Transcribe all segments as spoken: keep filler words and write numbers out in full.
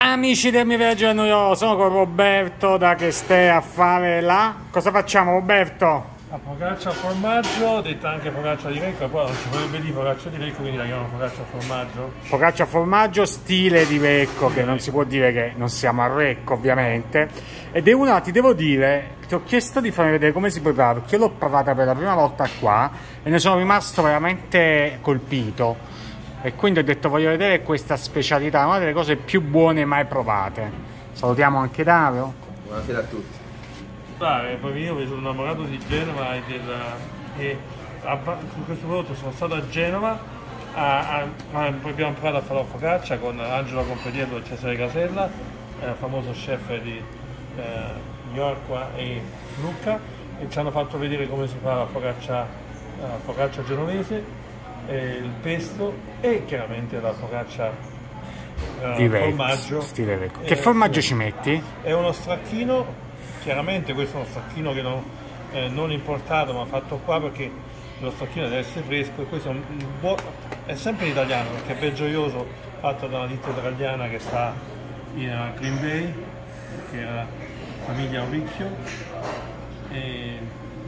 Amici del mio viaggio a New York, sono con Roberto da Che stai a fare là. Cosa facciamo, Roberto? La focaccia a formaggio, detta anche focaccia di Recco, poi non si potrebbe dire focaccia di Recco, quindi la chiamano focaccia a formaggio. Focaccia a formaggio, stile di Recco, che non si può dire che non siamo a Recco ovviamente. Ed è una, ti devo dire, ti ho chiesto di farmi vedere come si prepara, perché io l'ho provata per la prima volta qua e ne sono rimasto veramente colpito. E quindi ho detto voglio vedere questa specialità, una delle cose più buone mai provate. Salutiamo anche Dario. Buonasera a tutti. Poi io mi sono innamorato di Genova e, del, e a, su questo prodotto sono stato a Genova, a, a, a, poi abbiamo provato a fare la focaccia con Angelo Competiello e Cesare Casella, eh, famoso chef di eh, New York e Lucca, e ci hanno fatto vedere come si fa la focaccia, la focaccia genovese, eh, il pesto e chiaramente la focaccia eh, di formaggio. Stile Recco. Che formaggio eh, ci metti? È uno stracchino, chiaramente questo è uno stracchino che non, eh, non importato ma fatto qua, perché lo stracchino deve essere fresco, e questo è, un buo, è sempre italiano perché è Belgioioso, fatto da una ditta italiana che sta in Green Bay, che è la famiglia Auricchio. E,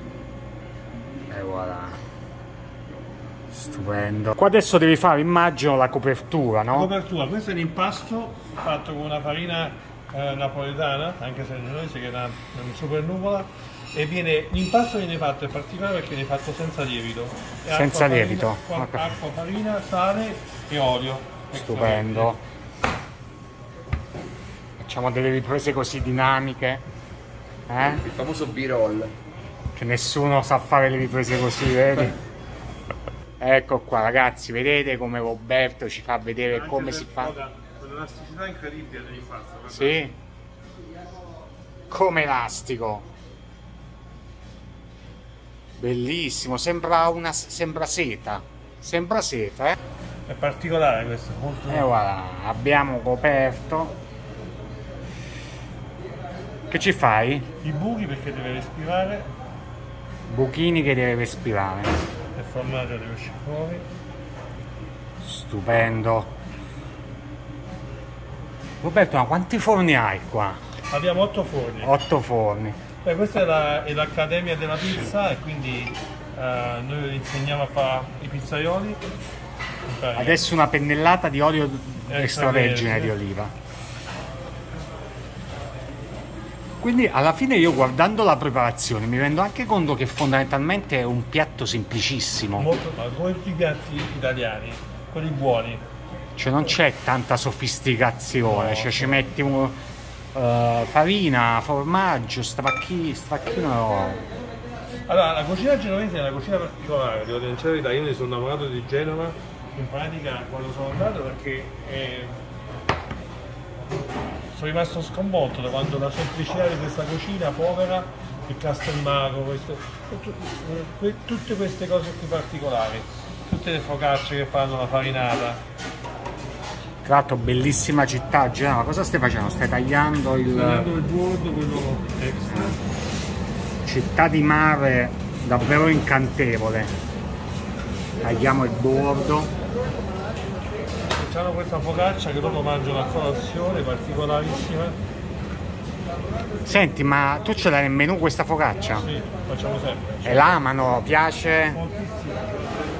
e voilà. Stupendo. Qua adesso devi fare, immagino, la copertura, no? La copertura, questo è l'impasto fatto con una farina eh, napoletana, anche se non è che è una, una super nuvola, e viene, l'impasto viene fatto in particolare perché viene fatto senza lievito. E senza acqua, lievito? Farina, acqua, acqua, farina, sale e olio. Stupendo. Facciamo delle riprese così dinamiche. Eh? Il famoso B-roll. Che nessuno sa fare le riprese così, vedi? Ecco qua ragazzi, vedete come Roberto ci fa vedere anche come si fa. Con un'elasticità incredibile dell'impasto. Sì. Come elastico. Bellissimo, sembra una sembra seta. Sembra seta, eh? È particolare questo, molto. E voilà, abbiamo coperto. Che ci fai? I buchi perché deve respirare. Buchini che deve respirare. Il formaggio deve uscire fuori. Stupendo. Roberto, ma quanti forni hai qua? Abbiamo otto forni. Otto forni. Beh, questa è l'Accademia la, della Pizza e quindi eh, noi insegniamo a fare i pizzaioli. Adesso una pennellata di olio extravergine di oliva. Quindi alla fine io, guardando la preparazione, mi rendo anche conto che fondamentalmente è un piatto semplicissimo. Molto, come tutti i piatti italiani, quelli buoni. Cioè non c'è tanta sofisticazione, No, cioè ci metti un, uh, farina, formaggio, stracchi, stracchino. Allora, la cucina genovese è una cucina particolare, devo dire la verità, io ne sono innamorato di Genova, in pratica quando sono andato, perché eh, sono rimasto sconvolto da quando la semplicità di questa cucina povera, il castelmago, questo, tutte queste cose qui particolari, tutte le focacce che fanno, la farinata. Tra l'altro bellissima città, Genova. Cosa stai facendo? Stai tagliando il... Tagliando il bordo, quello extra. Città di mare davvero incantevole. Tagliamo il bordo. C'hanno questa focaccia che loro mangiano a colazione, particolarissima. Senti, ma tu ce l'hai nel menù questa focaccia? Sì, facciamo sempre. E l'amano, piace? Moltissimo.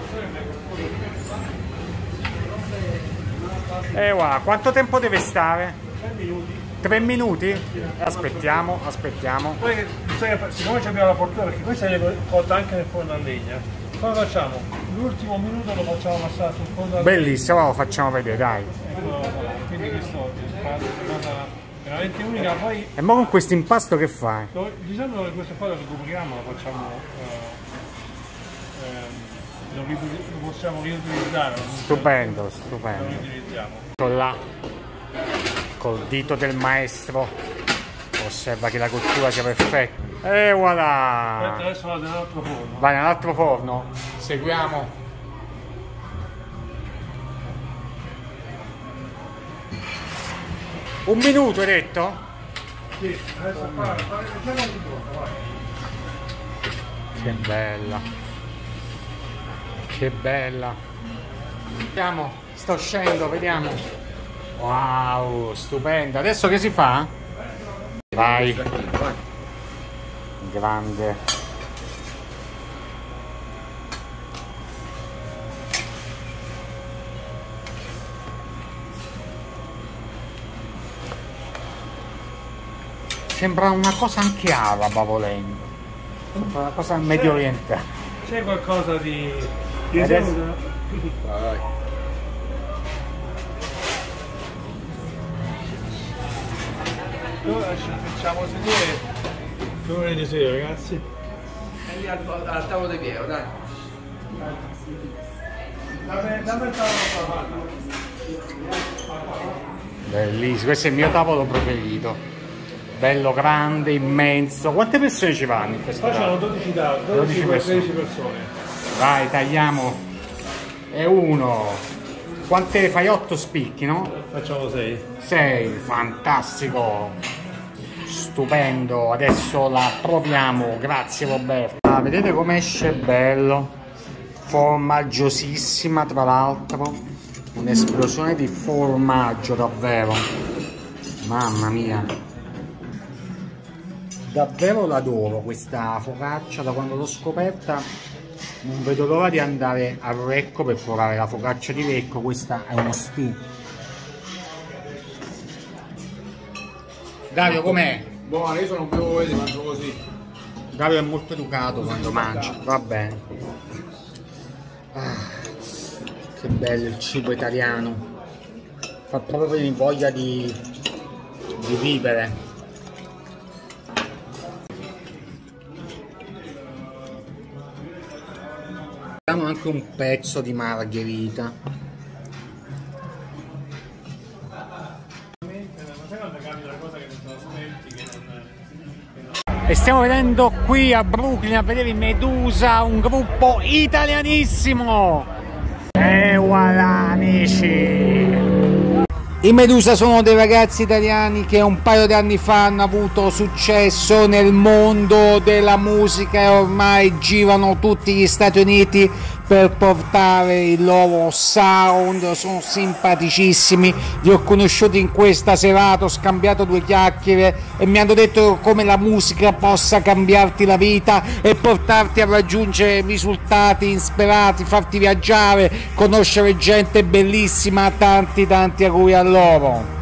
E voilà, quanto tempo deve stare? tre minuti. Tre minuti? Aspettiamo, aspettiamo. Poi, siccome abbiamo la fortuna, perché questa è cotta anche nel forno a legna, cosa facciamo? L'ultimo minuto lo facciamo passare sul forno a legna. Bellissimo, lo facciamo vedere, dai. Ecco, quindi questo è una cosa veramente unica. Poi, e mo con questo impasto che fai? diciamo che questo qua lo ricopriamo, lo facciamo, eh, eh, lo, lo possiamo riutilizzare. Stupendo, stupendo. Lo riutilizziamo. Là, col dito del maestro, osserva che la cottura sia perfetta. E voilà! Adesso vado nell'altro forno. Vai nell'altro forno, seguiamo. Un minuto hai detto? Sì, adesso fa, fa, facciamo un minuto, vai. Che bella, che bella. Vediamo, sto scendendo, vediamo. Wow, stupendo. Adesso che si fa? Vai. Grande. Sembra una cosa anche araba volendo. Sembra una cosa medio orientale. C'è qualcosa di... di Adesso... Vai. Ora ci facciamo sedere l'ora di sera, ragazzi. E lì al, al tavolo di Piero, dai. Dammi, dammi il tavolo. Bellissimo, questo è il mio tavolo preferito. Bello grande, immenso. Quante persone ci vanno in questo Qua c'hanno tavolo? dodici tavoli, dodici dodici persone. tredici persone. Vai, tagliamo. E uno. Quante fai? Otto spicchi, no? Facciamo sei. sei, fantastico. Stupendo. Adesso la proviamo. Grazie Roberto. Ah, vedete come esce bello. Formaggiosissima, tra l'altro. Un'esplosione di formaggio davvero. Mamma mia. Davvero l'adoro questa focaccia, da quando l'ho scoperta non vedo l'ora di andare a Recco per provare la focaccia di Recco. Questa è uno stew. Dario com'è? Buono, io sono un po' vedi, mangio così. Dario è molto educato quando mangia, va bene. Ah, che bello il cibo italiano, fa proprio venire voglia di, di vivere. Abbiamo anche un pezzo di margherita. E stiamo vedendo qui a Brooklyn a vedere i Medusa, un gruppo italianissimo. E voilà amici! I Medusa sono dei ragazzi italiani che un paio di anni fa hanno avuto successo nel mondo della musica e ormai girano tutti gli Stati Uniti per portare il loro sound. Sono simpaticissimi, li ho conosciuti in questa serata, ho scambiato due chiacchiere e mi hanno detto come la musica possa cambiarti la vita e portarti a raggiungere risultati insperati, farti viaggiare, conoscere gente bellissima, tanti tanti auguri a loro.